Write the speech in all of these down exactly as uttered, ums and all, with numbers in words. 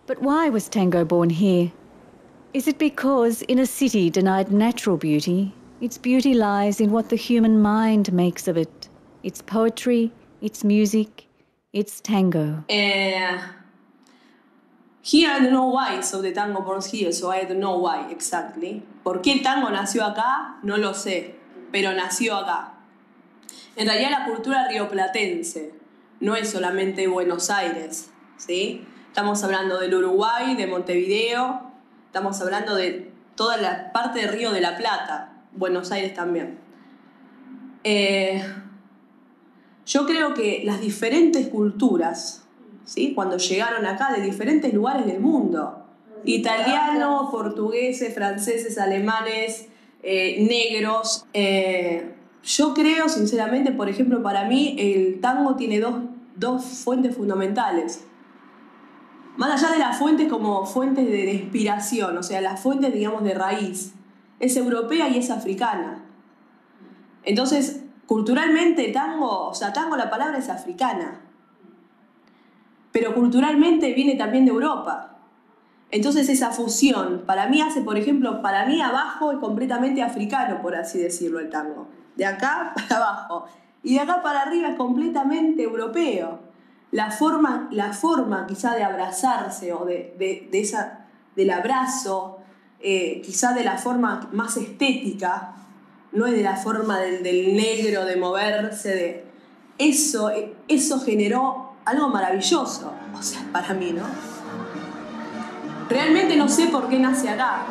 But why was tango born here? Is it because in a city denied natural beauty, its beauty lies in what the human mind makes of it? Its poetry, its music, its tango. Uh, here I don't know why, so the tango born here, so I don't know why exactly. ¿Por qué el tango nació acá? No lo sé, pero nació acá. En realidad la cultura rioplatense no es solamente Buenos Aires, ¿sí? Estamos hablando del Uruguay, de Montevideo, estamos hablando de toda la parte de Río de la Plata, Buenos Aires también. Eh, yo creo que las diferentes culturas, ¿sí? Cuando llegaron acá de diferentes lugares del mundo, italianos, portugueses, franceses, alemanes, eh, negros, eh, yo creo sinceramente, por ejemplo, para mí el tango tiene dos, dos fuentes fundamentales. Más allá de las fuentes como fuentes de, de inspiración, o sea, las fuentes, digamos, de raíz, es europea y es africana. Entonces, culturalmente tango, o sea, tango la palabra es africana, pero culturalmente viene también de Europa. Entonces esa fusión, para mí hace, por ejemplo, para mí abajo es completamente africano, por así decirlo, el tango. De acá para abajo. Y de acá para arriba es completamente europeo. La forma, la forma quizá de abrazarse o de, de, de esa, del abrazo, eh, quizá de la forma más estética, no es de la forma del, del negro, de moverse, de eso, eso generó algo maravilloso, o sea, para mí, ¿no? Realmente no sé por qué nace acá,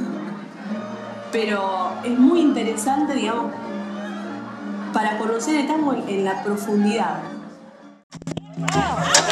pero es muy interesante, digamos, para conocer el tango en, en la profundidad.